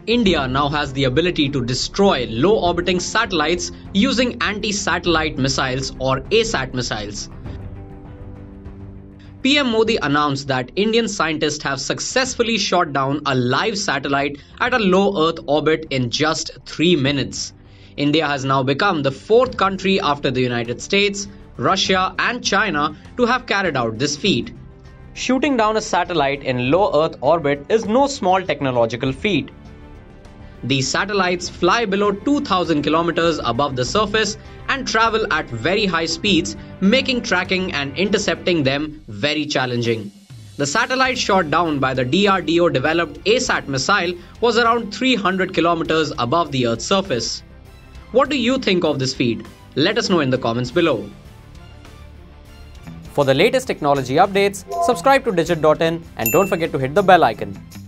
India now has the ability to destroy low-orbiting satellites using anti-satellite missiles or A-SAT missiles. PM Modi announced that Indian scientists have successfully shot down a live satellite at a low Earth orbit in just 3 minutes. India has now become the 4th country after the United States, Russia and China to have carried out this feat. Shooting down a satellite in low Earth orbit is no small technological feat. These satellites fly below 2,000 kilometers above the surface and travel at very high speeds, making tracking and intercepting them very challenging. The satellite shot down by the DRDO-developed A-SAT missile was around 300 kilometers above the Earth's surface. What do you think of this feat? Let us know in the comments below. For the latest technology updates, subscribe to Digit.in and don't forget to hit the bell icon.